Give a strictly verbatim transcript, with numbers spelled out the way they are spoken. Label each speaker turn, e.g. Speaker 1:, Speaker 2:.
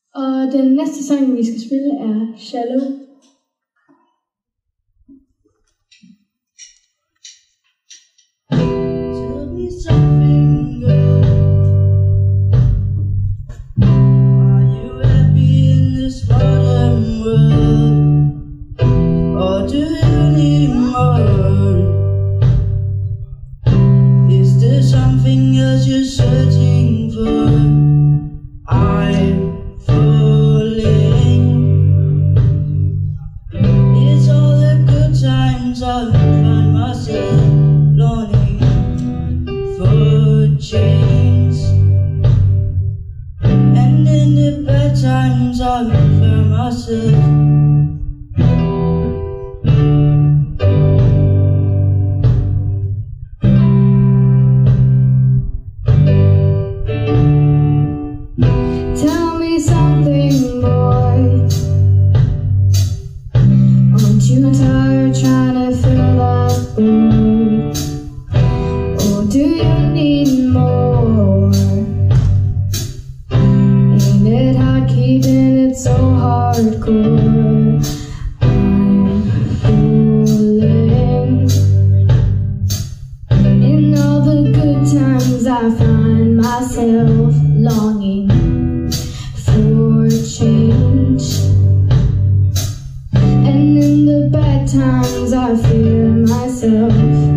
Speaker 1: Og den næste sang, vi skal spille, er Shallow.
Speaker 2: Tell me something, girl. Are you happy in this modern world? Or do you need more? Is there something else you're searching for? I'm falling. It's all the good times I find myself longing for change, and in the bad times I find myself.
Speaker 1: Tell me something, boy. Aren't you tired trying to fill that void? Or do you need more? Ain't it hard keeping it so hardcore? I'm falling. In all the good times I find myself longing for change, and in the bad times I fear myself.